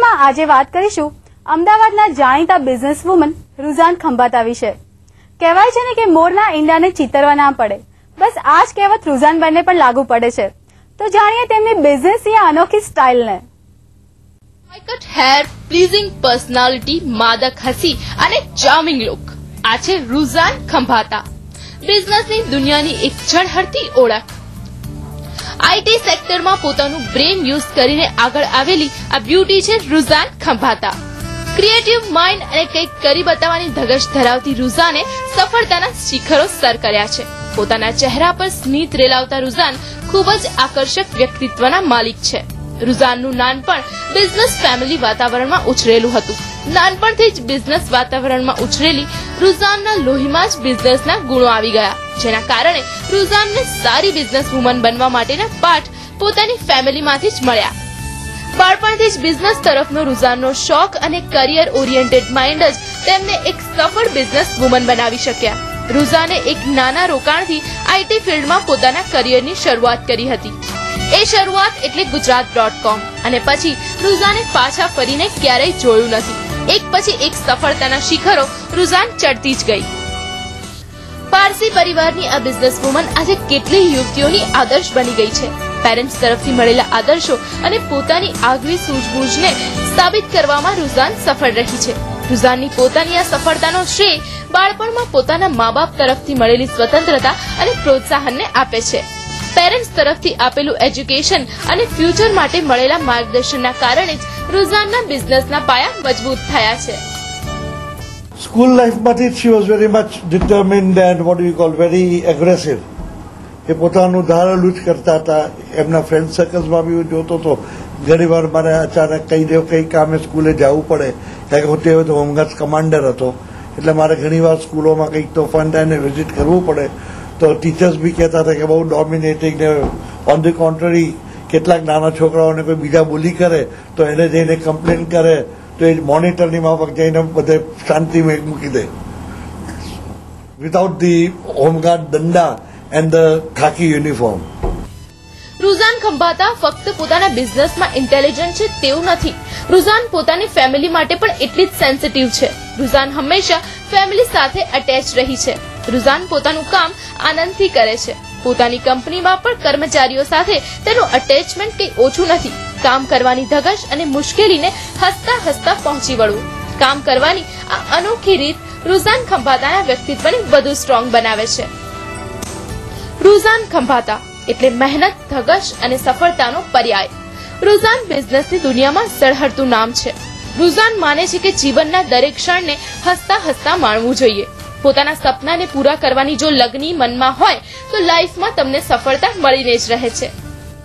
પ્રીતિવુનમાં આજે વાત કરીશું અમદાવાદના જાણીતા બિઝનેસવુમન રૂઝાન ખંભાતા વિશે। કહેવાય છે ને કે મોરના ઈંડાને ચિતરવા ના પડે, બસ આ જ કહેવત રૂઝાનબેનને પણ લાગુ પડે છે। તો જાણીએ તેમની બિઝનેસની આ અનોખી સ્ટાઇલને। કટ હેર, પ્લીઝિંગ પર્સનાલિટી, માદક હસી અને ચાર્મિંગ લુક, આ છે રૂઝાન ખંભાતા, બિઝનેસની દુનિયાની એક ઝળહળતી ઓળખ। આઈટી સેક્ટરમાં પોતાનું બ્રેન યુઝ કરીને આગળ આવેલી આ બ્યુટી છે રૂઝાન ખંભાતા। ક્રિએટિવ માઇન્ડ અને કંઈક કરી બતાવવાની ધગશ ધરાવતી રૂઝાને સફળતાના શિખરો સર કર્યા છે। પોતાના ચહેરા પર સ્મિત રેલાવતા રૂઝાન ખૂબ જ આકર્ષક વ્યક્તિત્વના માલિક છે। રૂઝાનનું નાનપણ બિઝનેસ ફેમિલી વાતાવરણમાં ઉછરેલું હતું। નાનપણથી જ બિઝનેસ વાતાવરણમાં ઉછરેલી રૂઝાનના લોહીમાં જ બિઝનેસના ગુણો આવી ગયા, જેના કારણે રૂઝાનને સારી બિઝનેસ વુમન બનવા માટેના પાઠ પોતાની ફેમિલીમાંથી જ મળ્યા। બાળપણથી જ બિઝનેસ તરફનો રૂઝાનનો શોખ અને કરિયર ઓરિએન્ટેડ માઇન્ડ જ તેમને એક સફળ બિઝનેસ વુમન બનાવી શક્યા। રૂઝાને એક નાના રોકાણથી આઈટી ફિલ્ડમાં પોતાના કરિયરની શરૂઆત કરી હતી। એ શરૂઆત એટલે ગુજરાત.com અને પછી રૂઝાને પાછા ફરીને ક્યારેય જોયું નથી। એક પછી એક સફળતાના શિખરો રૂઝાન ચડતી જ ગઈ। પારસી પરિવારની આ બિઝનેસ વુમન આજે કેટલી યુવતીઓની આદર્શ બની ગઈ છે। પેરેન્ટ્સ તરફથી મળેલા આદર્શો અને પોતાની આગવી સૂઝબૂઝને સાબિત કરવામાં રૂઝાન સફળ રહી છે। રૂઝાનની પોતાની આ સફળતાનો શ્રેય બાળપણમાં પોતાના મા બાપ તરફથી મળેલી સ્વતંત્રતા અને પ્રોત્સાહનને આપે છે। પેરેન્ટ્સ તરફથી આપેલું એજ્યુકેશન અને ફ્યુચર માટે મળેલા માર્ગદર્શનના કારણે જ રૂઝાનના બિઝનેસના પાયા મજબૂત થયા છે। School life માંથી she was very much determined and what do you call very aggressive. એ પોતાનું ધારેલું જ કરતા હતા। એમના ફ્રેન્ડ સર્કલ્સમાં બી જોતો હતો, ઘણી વાર મારે અચાનક કઈ કામે સ્કૂલે જવું પડે, કારણ કે હું તે વખતે હોમગાર્ડ કમાન્ડર હતો, એટલે મારે ઘણી વાર સ્કૂલોમાં કંઈક તોફાન થાય ને વિઝિટ કરવું પડે, તો ટીચર્સ બી કહેતા હતા કે બહુ ડોમિનેટિંગ ને ઓન ધી કોન્ટ્રરી કેટલાક નાના છોકરાઓને કોઈ બીજા બોલી કરે તો એને જઈને કમ્પ્લેન કરે તો એ મોનિટરની માફક જઈને બધે શાંતિમાં મૂકી દે, વિધાઉટ ધી હોમગાર્ડ દંડા and the khaki uniform. Ruzan Khambhata ફક્ત પોતાના બિઝનેસમાં ઇન્ટેલિજન્ટ છે તેવું નથી, રૂઝાન પોતાની ફેમિલી માટે પણ એટલી જ સેન્સિટિવ છે। રૂઝાન હંમેશા ફેમિલી સાથે અટેચ રહી છે। રૂઝાન પોતાનું કામ આનંદથી કરે છે। પોતાની કંપનીમાં પણ કર્મચારીઓ સાથે તેનું અટેચમેન્ટ કંઈ ઓછું નથી। કામ કરવાની ધગશ અને મુશ્કેલીને હસતા હસતા પહોંચી વળવું, કામ કરવાની આ અનોખી રીત રૂઝાન ખંભાતાના વ્યક્તિત્વને વધુ સ્ટ્રોંગ બનાવે છે। રૂઝાન ખંભાતા એટલે મહેનત, ધગશ અને સફળતાનો પર્યાય। રૂઝાન બિઝનેસની દુનિયામાં સળહળતું નામ છે। રૂઝાન માને છે કે જીવનના દરેક ક્ષણને હસતા હસતા માણવું જોઈએ। પોતાના સપનાને પૂરા કરવાની જો લગની મનમાં હોય તો લાઈફમાં તમને સફળતા મળીને જ રહે છે।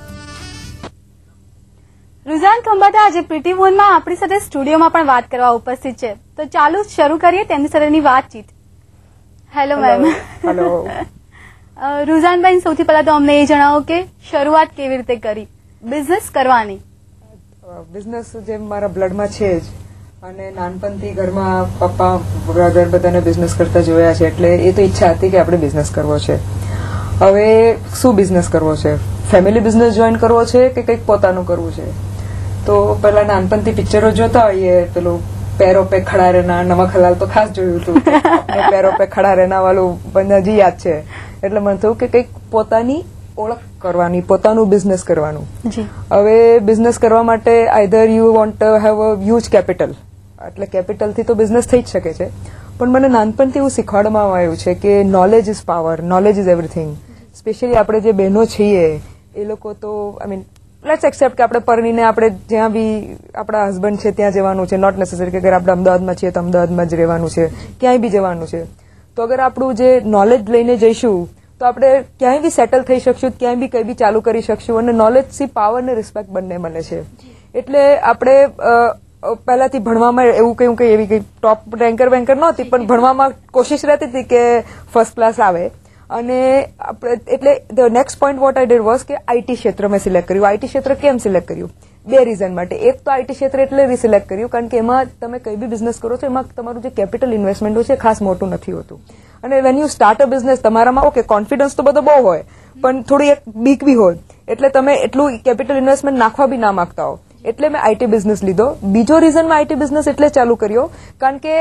રૂઝાન ખંભાતા આજે પ્રીતિવુનમાં આપણી સાથે સ્ટુડિયોમાં પણ વાત કરવા ઉપસ્થિત છે, તો ચાલો શરૂ કરીએ તેમની સાથેની વાતચીત। Hello ma'am. હેલો। રૂઝાનબેન, સૌથી પહેલા તો અમને એ જણાવો કે શરૂઆત કેવી રીતે કરી બિઝનેસ કરવાની? બિઝનેસ જેમ મારા બ્લડમાં છે જ, અને નાનપણથી ઘરમાં પપ્પા બ્રધર બધાને બિઝનેસ કરતા જોયા છે, એટલે એ તો ઈચ્છા હતી કે આપણે બિઝનેસ કરવો છે। હવે શું બિઝનેસ કરવો છે? ફેમિલી બિઝનેસ જોઈન કરવો છે કે કંઈક પોતાનું કરવું છે? તો પહેલા નાનપણથી પિક્ચરો જોતા હોઈએ, પેલું પેરો પે ખડા રહેના, નમક હલાલ તો ખાસ જોયું હતું, પેરો પે ખડા રહેના વાળું બધા હજી યાદ છે। એટલે મને થયું કે કંઈક પોતાની ઓળખ કરવાની, પોતાનું બિઝનેસ કરવાનું। હવે બિઝનેસ કરવા માટે either you want to have a huge capital, એટલે કેપિટલથી તો બિઝનેસ થઈ જ શકે છે, પણ મને નાનપણથી એવું શીખવાડવામાં આવ્યું છે કે knowledge is power, knowledge is everything. Specially આપણે જે બહેનો છીએ એ લોકો તો આઈ મીન લેટ્સ એક્સેપ્ટ કે આપણે પરણીને આપણે જ્યાં બી આપણા હસબન્ડ છે ત્યાં જવાનું છે, નોટ નેસેસરી કે અગર આપણે અમદાવાદમાં છીએ તો અમદાવાદમાં જ રહેવાનું છે, ક્યાંય બી જવાનું છે, તો અગર આપણું જે નોલેજ લઈને જઈશું તો આપણે ક્યાંય બી સેટલ થઈ શકશું, ક્યાંય બી કંઈ બી ચાલુ કરી શકશું, અને નોલેજથી પાવર ને રિસ્પેક્ટ બંને મળે છે। એટલે આપણે પહેલાથી ભણવામાં એવું કહ્યું કે એવી કંઈ ટોપ રેન્કર નહોતી, પણ ભણવામાં કોશિશ રહેતી હતી કે ફર્સ્ટ ક્લાસ આવે। અને એટલે the next point what I did was કે આઈટી ક્ષેત્ર મેં સિલેક્ટ કર્યું। આઈટી ક્ષેત્ર કેમ સિલેક્ટ કર્યું? બે રીઝન માટે। એક તો આઈટી ક્ષેત્ર એટલે સિલેક્ટ કર્યું કારણ કે એમાં તમે કંઈ બી બિઝનેસ કરો છો એમાં તમારું જે કેપિટલ ઇન્વેસ્ટમેન્ટ હોય છે ખાસ મોટું નથી હોતું, અને when you start a business તમારામાં ઓકે કોન્ફિડન્સ તો બધો બહુ હોય, પણ થોડી એક બીક બી હોય, એટલે તમે એટલું કેપિટલ ઇન્વેસ્ટમેન્ટ નાખવા બી ના માંગતા હો, એટલે મેં આઈટી બિઝનેસ લીધો. બીજો રીઝન મેં આઈટી બિઝનેસ એટલે ચાલુ કર્યો કારણ કે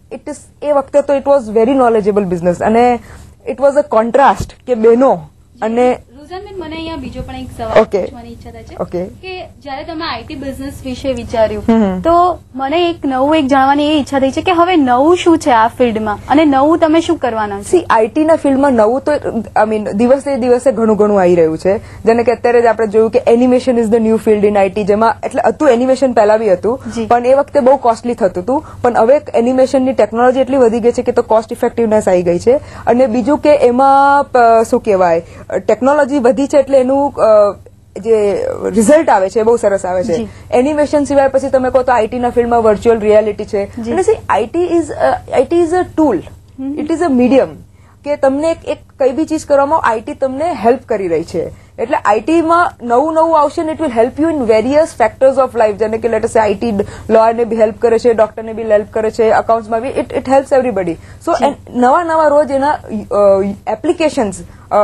એ વખતે તો it was very knowledgeable business અને ઇટ વોઝ અ કોન્ટ્રાસ્ટ કે બહેનો અને રુઝાનબેન, મને અહીંયા બીજો પણ એક સવાલ Okay. પૂછવાની ઈચ્છા થાય છે Okay. કે જ્યારે તમે આઈટી બિઝનેસ વિશે વિચાર્યું તો મને એક નવું એક જાણવાની એ ઈચ્છા થઈ છે કે હવે નવું શું છે આ ફિલ્ડમાં અને નવું તમે શું કરવાના છો? સી આઈટી ના ફિલ્ડમાં નવું તો આઈ મીન દિવસે દિવસે ઘણું ઘણું આવી રહ્યું છે. જેને કે અત્યારે જ આપણે જોયું કે animation is the new field in IT, જેમાં એટલે હતું એનિમેશન પહેલા બી હતું જી. પણ એ વખતે બહુ કોસ્ટલી થતું હતું. પણ હવે એનિમેશનની ટેકનોલોજી એટલી વધી ગઈ છે કે તો કોસ્ટ ઇફેક્ટિવનેસ આવી ગઈ છે. અને બીજું કે એમાં શું કહેવાય, ટેકનોલોજી વધી છે એટલે એનું જે રિઝલ્ટ આવે છે એ બહુ સરસ આવે છે. જી. એનિમેશન સિવાય પછી તમે કહો તો આઈટી ના ફિલ્ડમાં વર્ચ્યુઅલ રિયાલિટી છે. જી. અને see IT is a tool, it is a medium કે તમને એક કઈ બી ચીજ કરવામાં આઈટી તમને હેલ્પ કરી રહી છે. એટલે આઈટીમાં નવું આવશે ને it will help you in various factors of life. જેને કે લેટ અસ સે આઈટી લોયરને બી હેલ્પ કરે છે, ડોક્ટરને બી હેલ્પ કરે છે, અકાઉન્ટ્સમાં બી ઇટ હેલ્પ્સ એવરીબડી. સો નવા રોજ એના એપ્લિકેશન્સ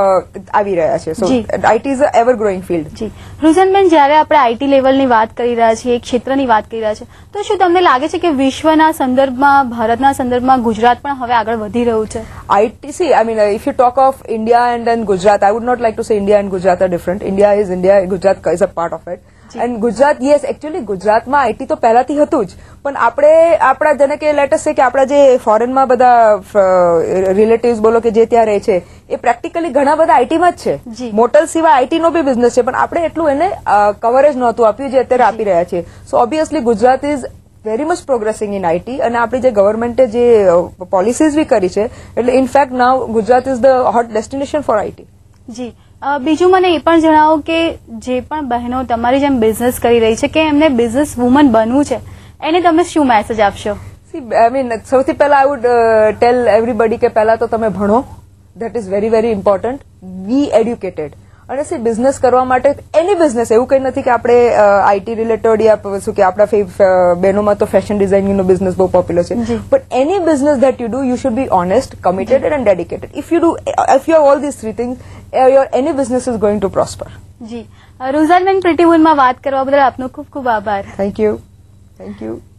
આવી રહ્યા છે. સો જી. IT is a ever growing field. જી રુઝાનબેન, જ્યારે આપણે આઈટી લેવલની વાત કરી રહ્યા છીએ, એક ક્ષેત્રની વાત કરી રહ્યા છીએ, તો શું તમને લાગે છે કે વિશ્વના સંદર્ભમાં, ભારતના સંદર્ભમાં ગુજરાત પણ હવે આગળ વધી રહ્યું છે? See, I mean, if you talk of India and then Gujarat, I would not like to say India and Gujarat are different. India is India, Gujarat is a part of it. And Gujarat, yes, actually ગુજરાતમાં IT તો પહેલાથી હતું જ, પણ આપણે આપણા જેને કે લેટસ છે કે આપણા જે ફોરેનમાં બધા રિલેટિવ્સ બોલો કે જે ત્યાં રહે છે એ પ્રેક્ટિકલી ઘણા બધા આઈટીમાં જ છે. જી. મોટલ સિવાય આઈટી નો બી બિઝનેસ છે, પણ આપણે એટલું એને કવરેજ નહોતું આપ્યું જે અત્યારે આપી રહ્યા છે. So obviously Gujarat is very much progressing in IT અને આપણી જે ગવર્મેન્ટે જે પોલિસીઝ બી કરી છે એટલે in fact now Gujarat is the hot destination for IT. જી બીજું મને એ પણ જણાવો કે જે પણ બહેનો તમારી જેમ બિઝનેસ કરી રહી છે કે એમને બિઝનેસ વુમન બનવું છે, એને તમે શું મેસેજ આપશો? આઈ મીન સૌથી પહેલા આઈ વુડ ટેલ એવરીબડી કે પહેલા તો તમે ભણો, that is very very important. Be educated. અને સી બિઝનેસ કરવા માટે એની બિઝનેસ એવું કંઈ નથી કે આપણે આઈટી રિલેટેડ યા શું કે આપણા બહેનોમાં તો ફેશન ડિઝાઇનિંગનો બિઝનેસ બહુ પોપ્યુલર છે. But any business that you do you should be honest, committed and dedicated. If you have all this three things, your any business is going to prosper. જી રુઝાનબેન, પ્રિટી વુમનમાં વાત કરવા બદલ આપનો ખૂબ ખૂબ આભાર. Thank you.